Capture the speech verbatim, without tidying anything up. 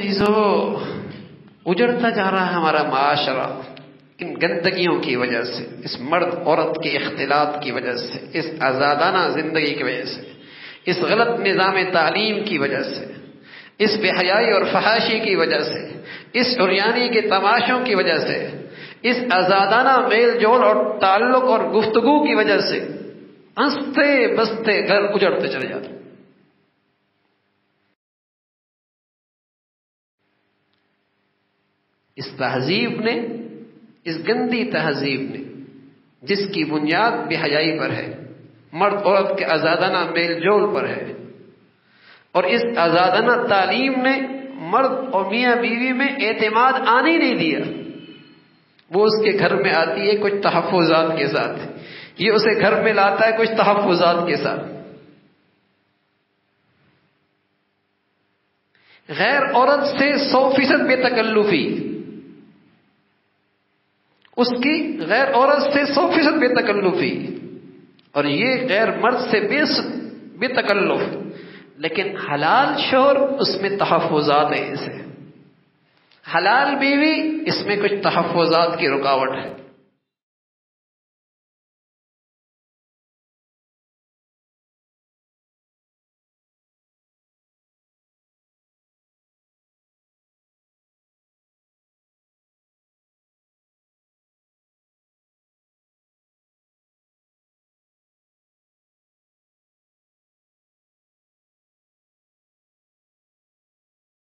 عزیزو، اجڑتا جا رہا ہے ہمارا معاشرہ ان گندگیوں کی وجہ سے، اس مرد عورت کے اختلاط کی وجہ سے، اس آزادانہ زندگی کی وجہ سے، اس غلط نظام تعلیم کی وجہ سے، اس بے حیائی اور فحاشی کی وجہ سے، اس عریانی کے تماشوں کی وجہ سے، اس آزادانہ میل جول اور تعلق اور گفتگو کی وجہ سے ہنستے بستے گھر اجڑتے چلے جاتے۔ اس تہذیب نے، اس گندی تہذیب نے جس کی بنیاد بے حیائی پر ہے، مرد عورت کے آزادانہ میل جول پر ہے، اور اس آزادانہ تعلیم نے مرد اور میاں بیوی میں اعتماد آنے ہی نہیں دیا۔ وہ اس کے گھر میں آتی ہے کچھ تحفظات کے ساتھ، یہ اسے گھر میں لاتا ہے کچھ تحفظات کے ساتھ۔ غیر عورت سے سو فیصد بے تکلفی، اس کی غیر عورت سے سو فیصد بے تکلفی، اور یہ غیر مرد سے بے بے تکلف، لیکن حلال شوہر اس میں تحفظات ہیں، اسے حلال بیوی اس میں کچھ تحفظات کی رکاوٹ ہے۔